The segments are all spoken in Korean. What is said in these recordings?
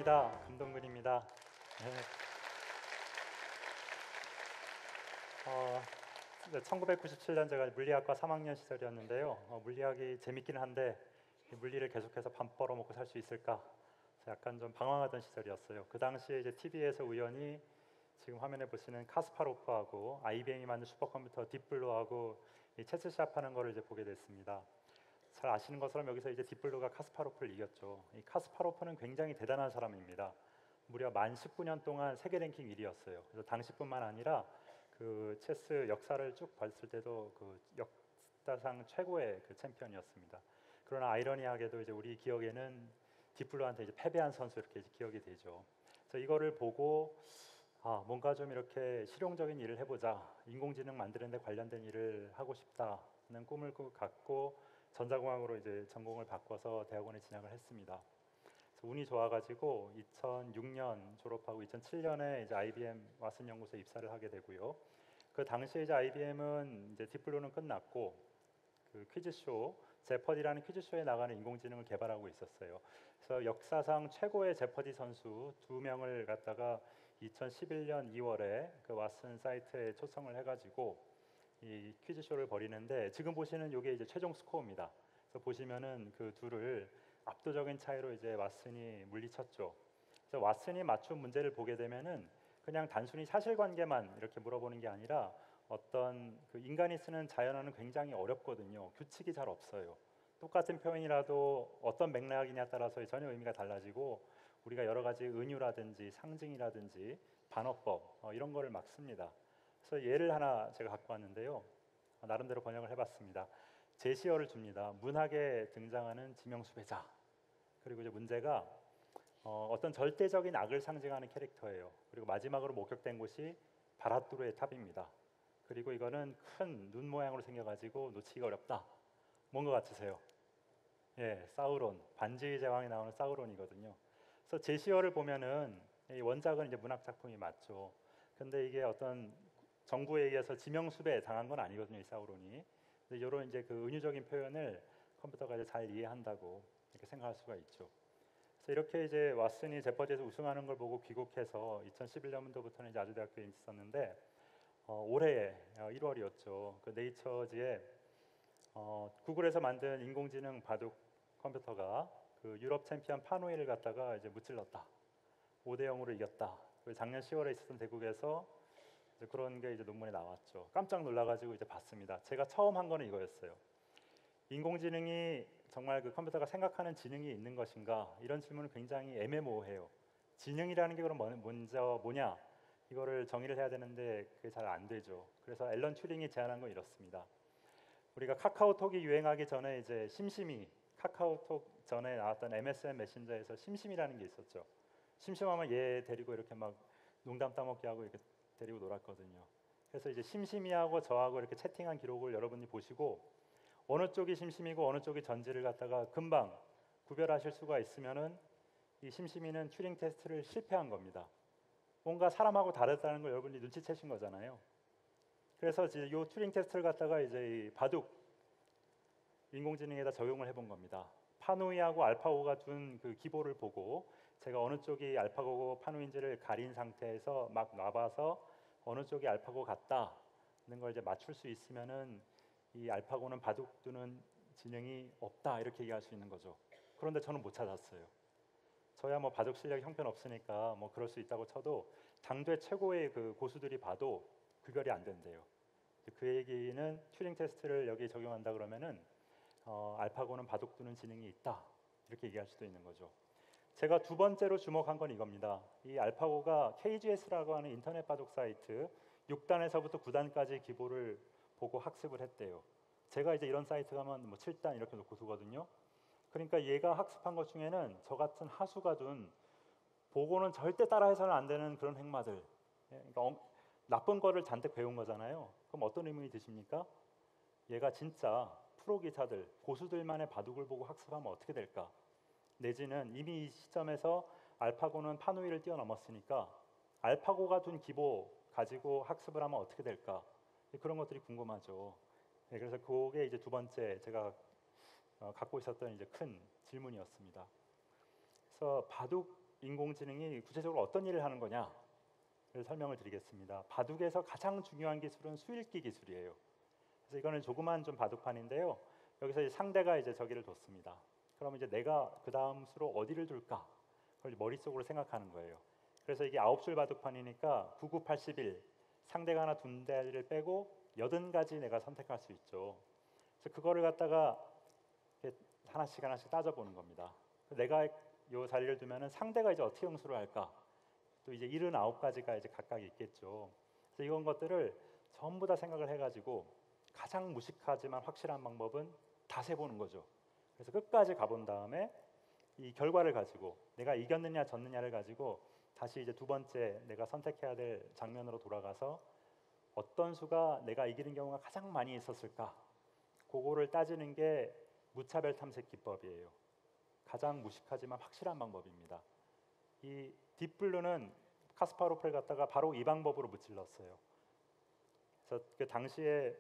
반갑습니다. 감동근입니다. 네. 1997년 제가 물리학과 3학년 시절이었는데요. 물리학이 재밌긴 한데 이 물리를 계속해서 밥 벌어먹고 살 수 있을까? 약간 좀 방황하던 시절이었어요. 그 당시에 이제 TV에서 우연히 지금 화면에 보시는 카스파로프하고 IBM이 만든 슈퍼컴퓨터 딥블루하고 이 체스샵 하는 거를 이제 보게 됐습니다. 잘 아시는 것처럼 여기서 이제 딥블루가 카스파로프를 이겼죠. 이 카스파로프는 굉장히 대단한 사람입니다. 무려 만 19년 동안 세계 랭킹 1위였어요. 그래서 당시뿐만 아니라 그 체스 역사를 쭉 봤을 때도 그 역사상 최고의 그 챔피언이었습니다. 그러나 아이러니하게도 이제 우리 기억에는 딥블루한테 이제 패배한 선수 이렇게 이제 기억이 되죠. 그래서 이거를 보고 뭔가 좀 이렇게 실용적인 일을 해보자, 인공지능 만드는 데 관련된 일을 하고 싶다는 꿈을 갖고 전자공학으로 이제 전공을 바꿔서 대학원에 진학을 했습니다. 그래서 운이 좋아가지고 2006년 졸업하고 2007년에 이제 IBM 왓슨 연구소에 입사를 하게 되고요. 그 당시에 이제 IBM은 이제 딥블루는 끝났고 그 퀴즈쇼 제퍼디라는 퀴즈쇼에 나가는 인공지능을 개발하고 있었어요. 그래서 역사상 최고의 제퍼디 선수 두 명을 갖다가 2011년 2월에 그 왓슨 사이트에 초청을 해가지고 이 퀴즈쇼를 벌이는데 지금 보시는 이게 이제 최종 스코어입니다. 그래서 보시면은 그 둘을 압도적인 차이로 이제 왓슨이 물리쳤죠. 그래서 왓슨이 맞춘 문제를 보게 되면은 그냥 단순히 사실관계만 이렇게 물어보는 게 아니라 어떤 그 인간이 쓰는 자연어는 굉장히 어렵거든요. 규칙이 잘 없어요. 똑같은 표현이라도 어떤 맥락이냐에 따라서 전혀 의미가 달라지고 우리가 여러 가지 은유라든지 상징이라든지 반어법 이런 거를 막 씁니다. 그래서 예를 하나 제가 갖고 왔는데요. 나름대로 번역을 해봤습니다. 제시어를 줍니다. 문학에 등장하는 지명수배자. 그리고 이제 문제가 어떤 절대적인 악을 상징하는 캐릭터예요. 그리고 마지막으로 목격된 곳이 바라뚜르의 탑입니다. 그리고 이거는 큰 눈 모양으로 생겨가지고 놓치기가 어렵다. 뭔 것 같으세요? 예, 사우론. 반지의 제왕에 나오는 사우론이거든요. 그래서 제시어를 보면은 이 원작은 이제 문학 작품이 맞죠. 근데 이게 어떤 정부에 의해서 지명수배 당한 건 아니거든요, 이 사우론이. 근데 이런 이제 그 은유적인 표현을 컴퓨터가 이제 잘 이해한다고 이렇게 생각할 수가 있죠. 그래서 이렇게 이제 왓슨이 제퍼디에서 우승하는 걸 보고 귀국해서 2011년도부터는 이제 아주대학교에 있었는데 올해 1월이었죠. 그 네이처지에 구글에서 만든 인공지능 바둑 컴퓨터가 그 유럽 챔피언 파노이를 갖다가 이제 무찔렀다. 5대 0으로 이겼다. 작년 10월에 있었던 대국에서 이제 그런 게 이제 논문에 나왔죠. 깜짝 놀라가지고 이제 봤습니다. 제가 처음 한 거는 이거였어요. 인공지능이 정말 그 컴퓨터가 생각하는 지능이 있는 것인가? 이런 질문은 굉장히 애매모호해요. 지능이라는 게 그럼 먼저 뭐냐? 이거를 정의를 해야 되는데 그게 잘 안 되죠. 그래서 앨런 튜링이 제안한 건 이렇습니다. 우리가 카카오톡이 유행하기 전에 이제 심심이 카카오톡 전에 나왔던 MSN 메신저에서 심심이라는 게 있었죠. 심심하면 얘 데리고 이렇게 막 농담 따먹기 하고 이렇게 데리고 놀았거든요. 그래서 이제 심심이하고 저하고 이렇게 채팅한 기록을 여러분이 보시고 어느 쪽이 심심이고 어느 쪽이 전지를 갖다가 금방 구별하실 수가 있으면은 이 심심이는 튜링 테스트를 실패한 겁니다. 뭔가 사람하고 다르다는 걸 여러분이 눈치채신 거잖아요. 그래서 이제 이 튜링 테스트를 갖다가 이제 이 바둑 인공지능에다 적용을 해본 겁니다. 파누이하고 알파고가 둔 그 기보를 보고 제가 어느 쪽이 알파고고 파누이인지를 가린 상태에서 막 놔봐서 어느 쪽이 알파고 같다는 걸 이제 맞출 수 있으면은 이 알파고는 바둑 두는 지능이 없다 이렇게 얘기할 수 있는 거죠. 그런데 저는 못 찾았어요. 저야 뭐 바둑 실력이 형편없으니까 뭐 그럴 수 있다고 쳐도 당대 최고의 그 고수들이 봐도 구별이 안 된대요. 그 얘기는 튜링 테스트를 여기에 적용한다 그러면은 알파고는 바둑 두는 지능이 있다 이렇게 얘기할 수도 있는 거죠. 제가 두 번째로 주목한 건 이겁니다. 이 알파고가 KGS라고 하는 인터넷 바둑 사이트 6단에서부터 9단까지 기보를 보고 학습을 했대요. 제가 이제 이런 사이트 가면 뭐 7단 이렇게 놓고 두거든요. 그러니까 얘가 학습한 것 중에는 저 같은 하수가 둔 보고는 절대 따라해서는 안 되는 그런 행마들, 그러니까 나쁜 거를 잔뜩 배운 거잖아요. 그럼 어떤 의문이 드십니까? 얘가 진짜 프로 기사들, 고수들만의 바둑을 보고 학습하면 어떻게 될까? 내지는 이미 이 시점에서 알파고는 파누이를 뛰어넘었으니까 알파고가 둔 기보 가지고 학습을 하면 어떻게 될까? 그런 것들이 궁금하죠. 그래서 그게 이제 두 번째 제가 갖고 있었던 이제 큰 질문이었습니다. 그래서 바둑 인공지능이 구체적으로 어떤 일을 하는 거냐를 설명을 드리겠습니다. 바둑에서 가장 중요한 기술은 수읽기 기술이에요. 그래서 이거는 조그만 좀 바둑판인데요. 여기서 이제 상대가 이제 저기를 뒀습니다. 그럼 이제 내가 그 다음 수로 어디를 둘까? 그걸 머릿속으로 생각하는 거예요. 그래서 이게 9줄 바둑판이니까 9, 9, 81 상대가 하나 둔 데를 빼고 80가지 내가 선택할 수 있죠. 그래서 그거를 갖다가 이렇게 하나씩 하나씩 따져보는 겁니다. 내가 요 자리를 두면은 상대가 이제 어떻게 응수를 할까? 또 이제 79가지가 이제 각각 있겠죠. 그래서 이런 것들을 전부 다 생각을 해가지고 가장 무식하지만 확실한 방법은 다 세보는 거죠. 그래서 끝까지 가본 다음에 이 결과를 가지고 내가 이겼느냐 졌느냐를 가지고 다시 이제 두 번째 내가 선택해야 될 장면으로 돌아가서 어떤 수가 내가 이기는 경우가 가장 많이 있었을까? 그거를 따지는 게 무차별 탐색 기법이에요. 가장 무식하지만 확실한 방법입니다. 이 딥블루는 카스파로프를 갖다가 바로 이 방법으로 무찔렀어요. 그래서 그 당시에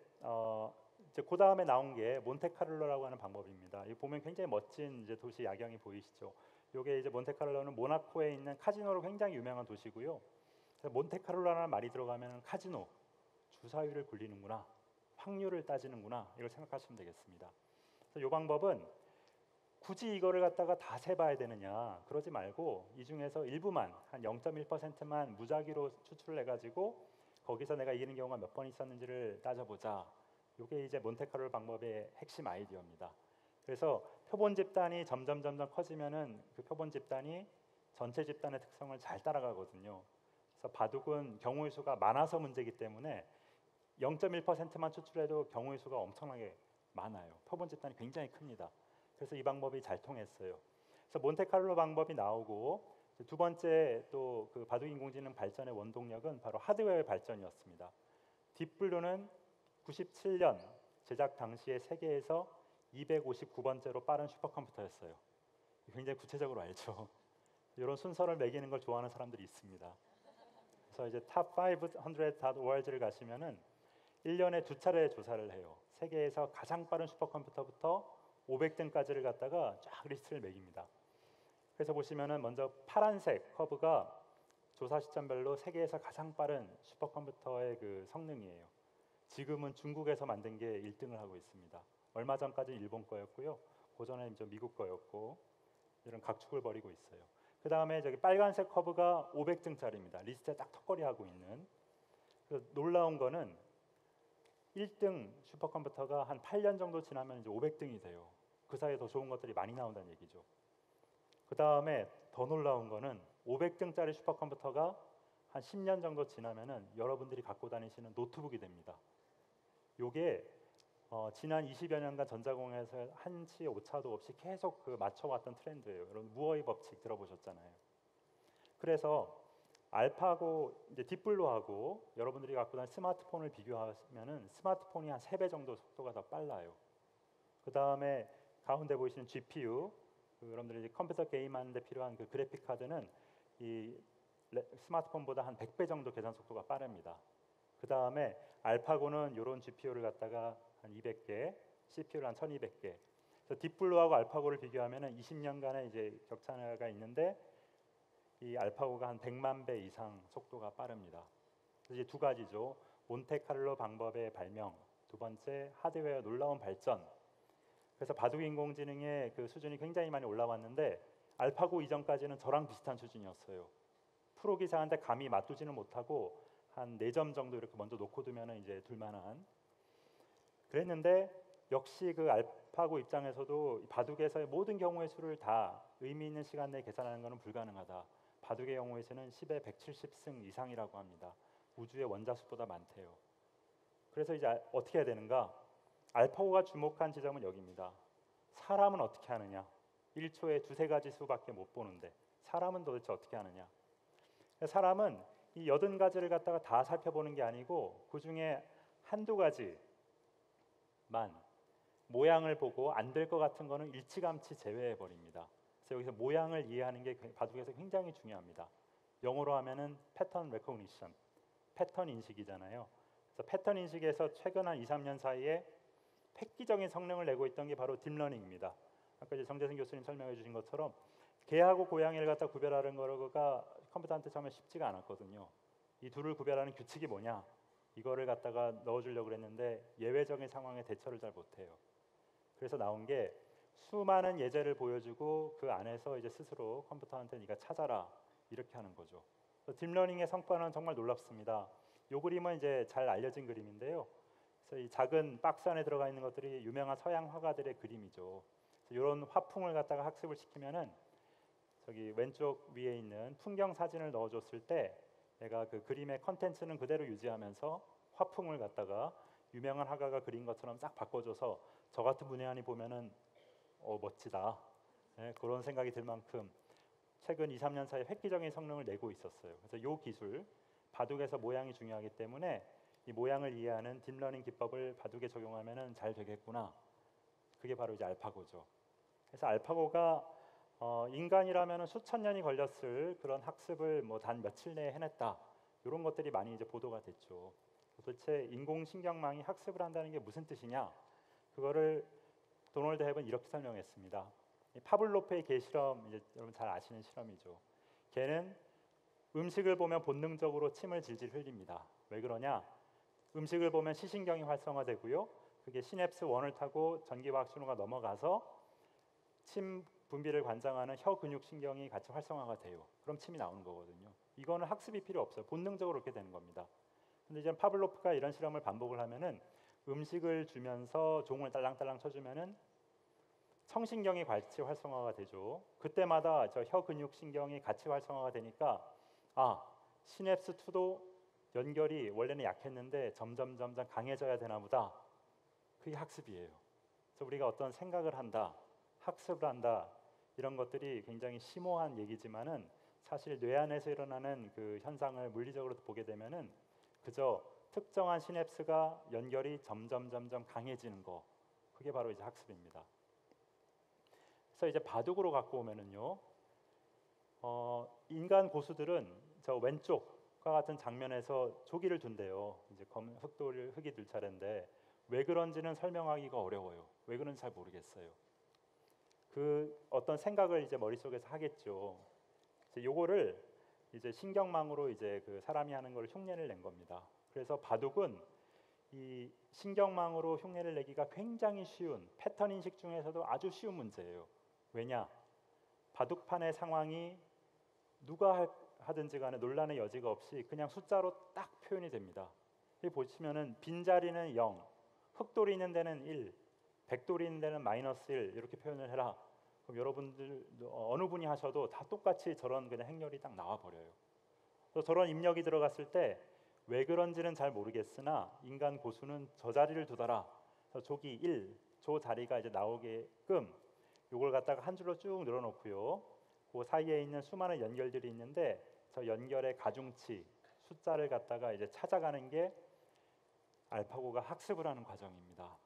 이제 그 다음에 나온 게 몬테카를로라고 하는 방법입니다. 이 보면 굉장히 멋진 이제 도시 야경이 보이시죠. 이게 이제 몬테카를로는 모나코에 있는 카지노로 굉장히 유명한 도시고요. 그래서 몬테카를로라는 말이 들어가면 카지노, 주사위를 굴리는구나, 확률을 따지는구나 이걸 생각하시면 되겠습니다. 그래서 이 방법은 굳이 이거를 갖다가 다 세봐야 되느냐 그러지 말고 이 중에서 일부만 한 0.1%만 무작위로 추출을 해가지고 거기서 내가 이기는 경우가 몇 번 있었는지를 따져보자. 이게 이제 몬테카를로 방법의 핵심 아이디어입니다. 그래서 표본 집단이 점점 커지면은 그 표본 집단이 전체 집단의 특성을 잘 따라가거든요. 그래서 바둑은 경우의 수가 많아서 문제이기 때문에 0.1%만 추출해도 경우의 수가 엄청나게 많아요. 표본 집단이 굉장히 큽니다. 그래서 이 방법이 잘 통했어요. 그래서 몬테카를로 방법이 나오고 두 번째 또 그 바둑 인공지능 발전의 원동력은 바로 하드웨어의 발전이었습니다. 딥블루는 97년 제작 당시에 세계에서 259번째로 빠른 슈퍼컴퓨터였어요. 굉장히 구체적으로 알죠. 이런 순서를 매기는 걸 좋아하는 사람들이 있습니다. 그래서 이제 top500.org를 가시면은 1년에 두 차례 조사를 해요. 세계에서 가장 빠른 슈퍼컴퓨터부터 500등까지를 갖다가 쫙 리스트를 매깁니다. 그래서 보시면은 먼저 파란색 커브가 조사 시점별로 세계에서 가장 빠른 슈퍼컴퓨터의 그 성능이에요. 지금은 중국에서 만든 게 1등을 하고 있습니다. 얼마 전까지 일본 거였고요. 고전에 이제 미국 거였고 이런 각축을 벌이고 있어요. 그 다음에 저기 빨간색 커브가 500등짜리입니다. 리스트에 딱 턱걸이 하고 있는. 놀라운 거는 1등 슈퍼컴퓨터가 한 8년 정도 지나면 이제 500등이 돼요. 그 사이에 더 좋은 것들이 많이 나온다는 얘기죠. 그 다음에 더 놀라운 거는 500등짜리 슈퍼컴퓨터가 한 10년 정도 지나면은 여러분들이 갖고 다니시는 노트북이 됩니다. 요게 지난 20여 년간 전자공학에서 한치 오차도 없이 계속 그 맞춰왔던 트렌드예요. 여러분 무어의 법칙 들어보셨잖아요. 그래서 알파고 이제 딥블루하고 여러분들이 갖고 다니는 스마트폰을 비교하면은 스마트폰이 한 3배 정도 속도가 더 빨라요. 그 다음에 가운데 보이시는 GPU, 여러분들이 이제 컴퓨터 게임하는데 필요한 그 그래픽 카드는 이 스마트폰보다 한 100배 정도 계산 속도가 빠릅니다. 그 다음에 알파고는 이런 GPU를 갖다가 한 200개, CPU를 한 1200개. 그래서 딥블루하고 알파고를 비교하면은 20년간의 이제 격차가 있는데 이 알파고가 한 100만 배 이상 속도가 빠릅니다. 그래서 이제 두 가지죠. 몬테카를로 방법의 발명, 두 번째 하드웨어 놀라운 발전. 그래서 바둑 인공지능의 그 수준이 굉장히 많이 올라왔는데 알파고 이전까지는 저랑 비슷한 수준이었어요. 프로 기사한테 감히 맞두지는 못하고 한 4점 정도 이렇게 먼저 놓고 두면은 이제 둘만한. 그랬는데 역시 그 알파고 입장에서도 바둑에서의 모든 경우의 수를 다 의미 있는 시간 내에 계산하는 것은 불가능하다. 바둑의 경우의 수는 10에 170승 이상이라고 합니다. 우주의 원자수보다 많대요. 그래서 이제 어떻게 해야 되는가? 알파고가 주목한 지점은 여기입니다. 사람은 어떻게 하느냐? 1초에 두세 가지 수밖에 못 보는데 사람은 도대체 어떻게 하느냐? 사람은 이 80가지를 갖다가 다 살펴보는 게 아니고 그 중에 한두 가지만 모양을 보고 안 될 것 같은 거는 일찌감치 제외해 버립니다. 그래서 여기서 모양을 이해하는 게 바둑에서 굉장히 중요합니다. 영어로 하면은 패턴 레코그니션, 패턴 인식이잖아요. 그래서 패턴 인식에서 최근 한 2, 3년 사이에 획기적인 성능을 내고 있던 게 바로 딥러닝입니다. 아까 이제 정재승 교수님 설명해 주신 것처럼 개하고 고양이를 갖다 구별하는 거가 컴퓨터한테 처음에 쉽지가 않았거든요. 이 둘을 구별하는 규칙이 뭐냐? 이거를 갖다가 넣어주려고 그랬는데 예외적인 상황에 대처를 잘 못해요. 그래서 나온 게 수많은 예제를 보여주고 그 안에서 이제 스스로 컴퓨터한테 네가 찾아라 이렇게 하는 거죠. 딥러닝의 성과는 정말 놀랍습니다. 이 그림은 이제 잘 알려진 그림인데요. 그래서 이 작은 박스 안에 들어가 있는 것들이 유명한 서양 화가들의 그림이죠. 이런 화풍을 갖다가 학습을 시키면은 저기 왼쪽 위에 있는 풍경 사진을 넣어줬을 때 내가 그 그림의 컨텐츠는 그대로 유지하면서 화풍을 갖다가 유명한 화가가 그린 것처럼 싹 바꿔줘서 저 같은 문외한이 보면은 멋지다. 네, 그런 생각이 들 만큼 최근 2, 3년 사이에 획기적인 성능을 내고 있었어요. 그래서 이 기술 바둑에서 모양이 중요하기 때문에 이 모양을 이해하는 딥러닝 기법을 바둑에 적용하면은 잘 되겠구나. 그게 바로 이제 알파고죠. 그래서 알파고가 인간이라면 수천 년이 걸렸을 그런 학습을 뭐 단 며칠 내에 해냈다. 이런 것들이 많이 이제 보도가 됐죠. 도대체 인공신경망이 학습을 한다는 게 무슨 뜻이냐? 그거를 도널드 헵은 이렇게 설명했습니다. 파블로프의 개 실험, 이제 여러분 잘 아시는 실험이죠. 개는 음식을 보면 본능적으로 침을 질질 흘립니다. 왜 그러냐? 음식을 보면 시신경이 활성화되고요. 그게 시냅스 1을 타고 전기화학 신호가 넘어가서 침 분비를 관장하는 혀 근육 신경이 같이 활성화가 돼요. 그럼 침이 나오는 거거든요. 이거는 학습이 필요 없어요. 본능적으로 그렇게 되는 겁니다. 근데 이제 파블로프가 이런 실험을 반복을 하면은 음식을 주면서 종을 딸랑딸랑 쳐주면은 청신경이 같이 활성화가 되죠. 그때마다 저 혀 근육 신경이 같이 활성화가 되니까 시냅스 2도 연결이 원래는 약했는데 점점 강해져야 되나 보다. 그게 학습이에요. 그래서 우리가 어떤 생각을 한다, 학습을 한다 이런 것들이 굉장히 심오한 얘기지만은 사실 뇌 안에서 일어나는 그 현상을 물리적으로 보게 되면은 그저 특정한 시냅스가 연결이 점점 강해지는 거, 그게 바로 이제 학습입니다. 그래서 이제 바둑으로 갖고 오면은요, 인간 고수들은 저 왼쪽과 같은 장면에서 조기를 둔대요. 이제 흑이 둘 차례인데 왜 그런지는 설명하기가 어려워요. 왜 그런지 잘 모르겠어요. 그 어떤 생각을 이제 머릿속에서 하겠죠. 요거를 이제 신경망으로 이제 그 사람이 하는 걸 흉내를 낸 겁니다. 그래서 바둑은 이 신경망으로 흉내를 내기가 굉장히 쉬운 패턴 인식 중에서도 아주 쉬운 문제예요. 왜냐? 바둑판의 상황이 누가 하든지 간에 논란의 여지가 없이 그냥 숫자로 딱 표현이 됩니다. 여기 보시면은 빈자리는 0, 흑돌이 있는 데는 1, 백돌이 있는 데는 -1 이렇게 표현을 해라. 그럼 여러분들 어느 분이 하셔도 다 똑같이 저런 그냥 행렬이 딱 나와 버려요. 그래서 저런 입력이 들어갔을 때 왜 그런지는 잘 모르겠으나 인간 고수는 저 자리를 두더라. 그래서 조기 1, 저 자리가 이제 나오게끔 요걸 갖다가 한 줄로 쭉 늘어놓고요. 그 사이에 있는 수많은 연결들이 있는데 저 연결의 가중치 숫자를 갖다가 이제 찾아가는 게 알파고가 학습을 하는 과정입니다.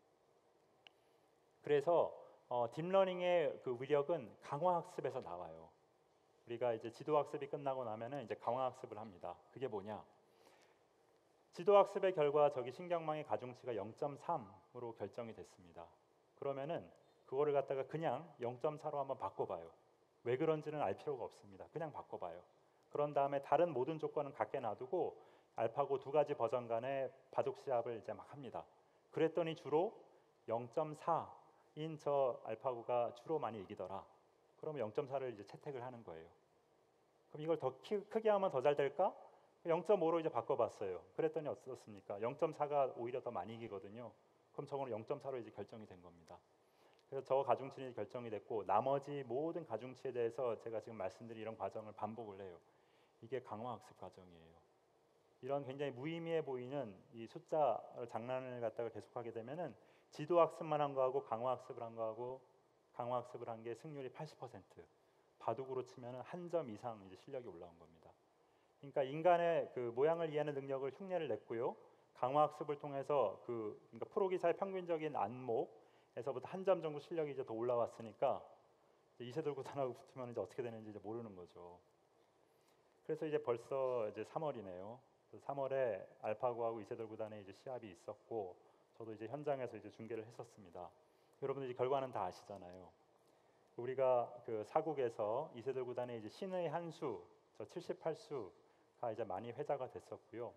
그래서 딥러닝의 그 위력은 강화학습에서 나와요. 우리가 이제 지도학습이 끝나고 나면은 이제 강화학습을 합니다. 그게 뭐냐? 지도학습의 결과 저기 신경망의 가중치가 0.3으로 결정이 됐습니다. 그러면은 그거를 갖다가 그냥 0.4로 한번 바꿔봐요. 왜 그런지는 알 필요가 없습니다. 그냥 바꿔봐요. 그런 다음에 다른 모든 조건은 갖게 놔두고 알파고 두 가지 버전 간의 바둑 시합을 이제 막 합니다. 그랬더니 주로 0.4인 저 알파고가 주로 많이 이기더라. 그러면 0.4를 이제 채택을 하는 거예요. 그럼 이걸 더 크게 하면 더 잘 될까? 0.5로 이제 바꿔봤어요. 그랬더니 어떻습니까? 0.4가 오히려 더 많이 이기거든요. 그럼 저거는 0.4로 이제 결정이 된 겁니다. 그래서 저 가중치는 결정이 됐고 나머지 모든 가중치에 대해서 제가 지금 말씀드린 이런 과정을 반복을 해요. 이게 강화학습 과정이에요. 이런 굉장히 무의미해 보이는 이 숫자 장난을 갖다가 계속하게 되면은 지도학습만 한 거하고 강화학습을 한 거하고 강화학습을 한 게 승률이 80%, 바둑으로 치면은 한 점 이상 이제 실력이 올라온 겁니다. 그러니까 인간의 그 모양을 이해하는 능력을 흉내를 냈고요. 강화학습을 통해서 그러니까 프로기사의 평균적인 안목에서부터 한 점 정도 실력이 이제 더 올라왔으니까 이세돌 구단하고 붙으면 이제 어떻게 되는지 이제 모르는 거죠. 그래서 이제 벌써 이제 3월이네요. 3월에 알파고하고 이세돌 구단의 이제 시합이 있었고 저도 이제 현장에서 이제 중계를 했었습니다. 여러분들 이제 결과는 다 아시잖아요. 우리가 그 사국에서 이세돌 구단의 이제 신의 한 수, 저 78수가 이제 많이 회자가 됐었고요.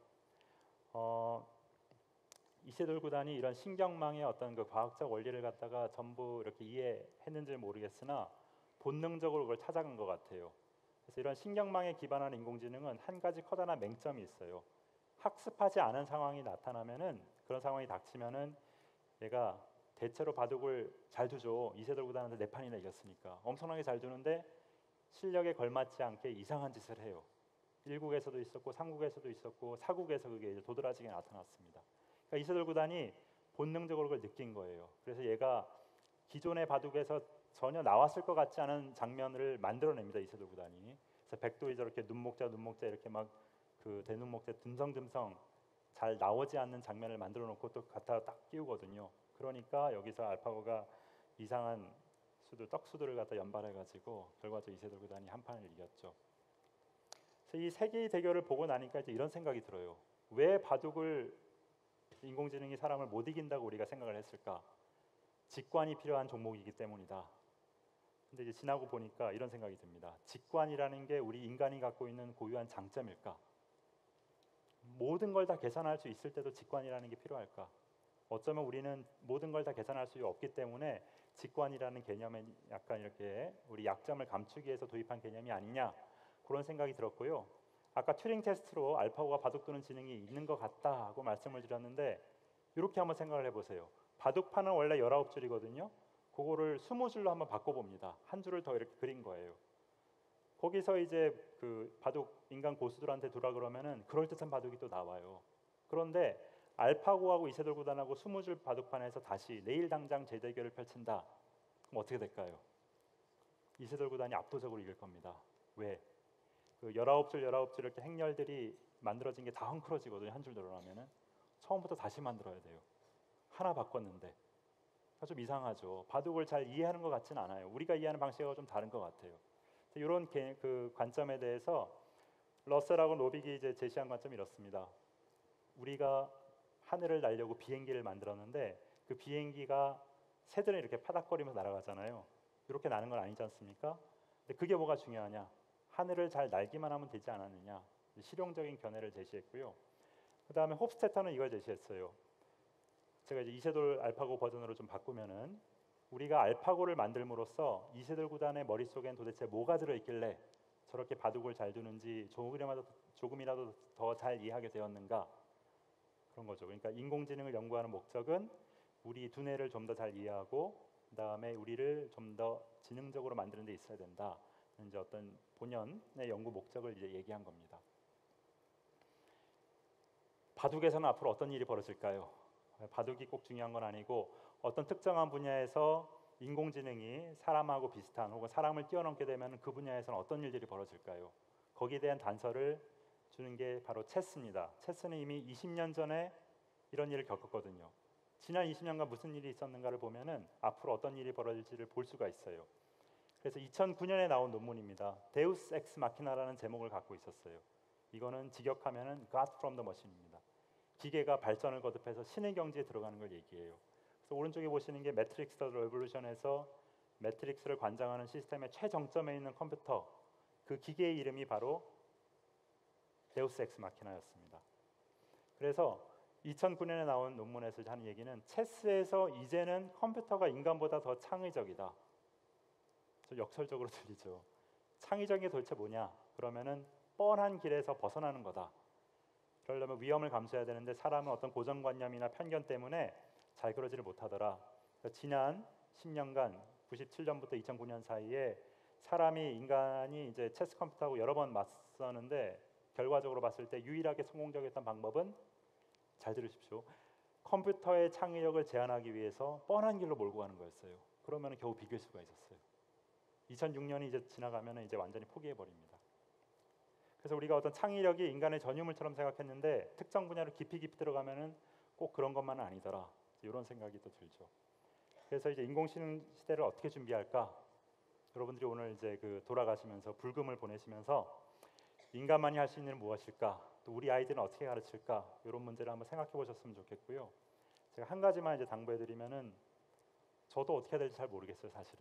이세돌 구단이 이런 신경망의 어떤 그 과학적 원리를 갖다가 전부 이렇게 이해했는지 모르겠으나 본능적으로 그걸 찾아간 것 같아요. 그래서 이런 신경망에 기반한 인공지능은 한 가지 커다란 맹점이 있어요. 학습하지 않은 상황이 나타나면은, 그런 상황이 닥치면은 얘가 대체로 바둑을 잘 두죠. 이세돌 구단한테 네 판이나 이겼으니까 엄청나게 잘 두는데 실력에 걸맞지 않게 이상한 짓을 해요. 1국에서도 있었고 3국에서도 있었고 4국에서 그게 이제 도드라지게 나타났습니다. 그러니까 이세돌 구단이 본능적으로 그걸 느낀 거예요. 그래서 얘가 기존의 바둑에서 전혀 나왔을 것 같지 않은 장면을 만들어냅니다. 이세돌 구단이. 그래서 백도이 저렇게 눈목자 이렇게 막 그 대눈목자 듬성듬성 잘 나오지 않는 장면을 만들어 놓고 또 갖다 딱 끼우거든요. 그러니까 여기서 알파고가 이상한 떡수들을 갖다 연발해가지고 결과적으로 이세돌 구단이 한 판을 이겼죠. 그래서 이 세 개의 대결을 보고 나니까 이제 이런 생각이 들어요. 왜 바둑을 인공지능이 사람을 못 이긴다고 우리가 생각을 했을까? 직관이 필요한 종목이기 때문이다. 근데 이제 지나고 보니까 이런 생각이 듭니다. 직관이라는 게 우리 인간이 갖고 있는 고유한 장점일까? 모든 걸 다 계산할 수 있을 때도 직관이라는 게 필요할까? 어쩌면 우리는 모든 걸 다 계산할 수 없기 때문에 직관이라는 개념에 약간 이렇게 우리 약점을 감추기 위해서 도입한 개념이 아니냐, 그런 생각이 들었고요. 아까 튜링 테스트로 알파고가 바둑 두는 지능이 있는 것 같다고 말씀을 드렸는데, 이렇게 한번 생각을 해보세요. 바둑판은 원래 19줄이거든요. 그거를 20줄로 한번 바꿔봅니다. 한 줄을 더 이렇게 그린 거예요. 거기서 이제 그 바둑 인간 고수들한테 두라 그러면은 그럴듯한 바둑이 또 나와요. 그런데 알파고하고 이세돌 구단하고 20줄 바둑판에서 다시 내일 당장 재대결을 펼친다. 그럼 어떻게 될까요? 이세돌 구단이 압도적으로 이길 겁니다. 왜? 그 19줄 이렇게 행렬들이 만들어진 게 다 헝클어지거든요. 한 줄 늘어나면은 처음부터 다시 만들어야 돼요. 하나 바꿨는데. 좀 이상하죠. 바둑을 잘 이해하는 것 같지는 않아요. 우리가 이해하는 방식하고 좀 다른 것 같아요. 이런 그 관점에 대해서 러셀하고 노빅이 이제 제시한 관점이 이렇습니다. 우리가 하늘을 날려고 비행기를 만들었는데 그 비행기가 새들은 이렇게 파닥거리면서 날아가잖아요. 이렇게 나는 건 아니지 않습니까? 근데 그게 뭐가 중요하냐? 하늘을 잘 날기만 하면 되지 않았느냐? 실용적인 견해를 제시했고요. 그 다음에 홉스테터는 이걸 제시했어요. 제가 이제 이세돌 알파고 버전으로 좀 바꾸면은, 우리가 알파고를 만들므로써 이세돌 구단의 머릿속엔 도대체 뭐가 들어있길래 저렇게 바둑을 잘 두는지 조금이라도 더 잘 이해하게 되었는가, 그런 거죠. 그러니까 인공지능을 연구하는 목적은 우리 두뇌를 좀 더 잘 이해하고 그다음에 우리를 좀 더 지능적으로 만드는 데 있어야 된다. 이제 어떤 본연의 연구 목적을 이제 얘기한 겁니다. 바둑에서는 앞으로 어떤 일이 벌어질까요? 바둑이 꼭 중요한 건 아니고 어떤 특정한 분야에서 인공지능이 사람하고 비슷한 혹은 사람을 뛰어넘게 되면 그 분야에서는 어떤 일들이 벌어질까요? 거기에 대한 단서를 주는 게 바로 체스입니다. 체스는 이미 20년 전에 이런 일을 겪었거든요. 지난 20년간 무슨 일이 있었는가를 보면은 앞으로 어떤 일이 벌어질지를 볼 수가 있어요. 그래서 2009년에 나온 논문입니다. 데우스 엑스 마키나라는 제목을 갖고 있었어요. 이거는 직역하면은 God from the Machine입니다. 기계가 발전을 거듭해서 신의 경지에 들어가는 걸 얘기해요. 그래서 오른쪽에 보시는 게 매트릭스 더 레볼루션에서 매트릭스를 관장하는 시스템의 최정점에 있는 컴퓨터, 그 기계의 이름이 바로 데우스 엑스 마키나였습니다. 그래서 2009년에 나온 논문에서 하는 얘기는 체스에서 이제는 컴퓨터가 인간보다 더 창의적이다. 좀 역설적으로 들리죠. 창의적인 게 도대체 뭐냐? 그러면은 뻔한 길에서 벗어나는 거다. 그러려면 위험을 감수해야 되는데 사람은 어떤 고정관념이나 편견 때문에 잘 그러지를 못하더라. 그러니까 지난 10년간 97년부터 2009년 사이에 인간이 이제 체스 컴퓨터하고 여러 번 맞서는데 결과적으로 봤을 때 유일하게 성공적이었던 방법은, 잘 들으십시오, 컴퓨터의 창의력을 제한하기 위해서 뻔한 길로 몰고 가는 거였어요. 그러면 겨우 비길 수가 있었어요. 2006년이 이제 지나가면 이제 완전히 포기해 버립니다. 그래서 우리가 어떤 창의력이 인간의 전유물처럼 생각했는데 특정 분야로 깊이 들어가면은 꼭 그런 것만은 아니더라. 이런 생각이 또 들죠. 그래서 이제 인공지능 시대를 어떻게 준비할까? 여러분들이 오늘 이제 그 돌아가시면서 불금을 보내시면서 인간만이 할 수 있는 일은 무엇일까? 또 우리 아이들은 어떻게 가르칠까? 이런 문제를 한번 생각해 보셨으면 좋겠고요. 제가 한 가지만 이제 당부해 드리면은, 저도 어떻게 해야 될지 잘 모르겠어요, 사실은.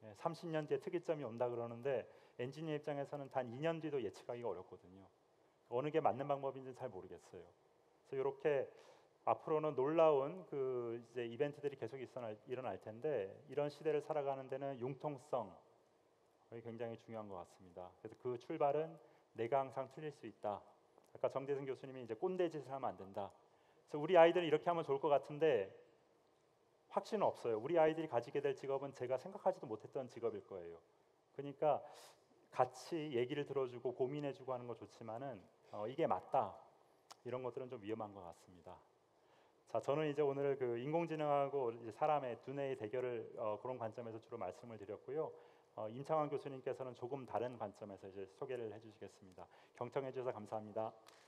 30년 뒤에 특이점이 온다 그러는데 엔지니어 입장에서는 단 2년 뒤도 예측하기가 어렵거든요. 어느 게 맞는 방법인지는 잘 모르겠어요. 그래서 이렇게 앞으로는 놀라운 그 이제 이벤트들이 계속 일어날 텐데 이런 시대를 살아가는 데는 융통성이 굉장히 중요한 것 같습니다. 그래서 그 출발은 내가 항상 틀릴 수 있다. 아까 정대승 교수님이 이제 꼰대짓을 하면 안 된다. 그래서 우리 아이들은 이렇게 하면 좋을 것 같은데 확신은 없어요. 우리 아이들이 가지게 될 직업은 제가 생각하지도 못했던 직업일 거예요. 그러니까 같이 얘기를 들어주고 고민해주고 하는 거 좋지만은 이게 맞다 이런 것들은 좀 위험한 것 같습니다. 자, 저는 이제 오늘 그 인공지능하고 이제 사람의 두뇌의 대결을 그런 관점에서 주로 말씀을 드렸고요. 임창환 교수님께서는 조금 다른 관점에서 이제 소개를 해주시겠습니다. 경청해 주셔서 감사합니다.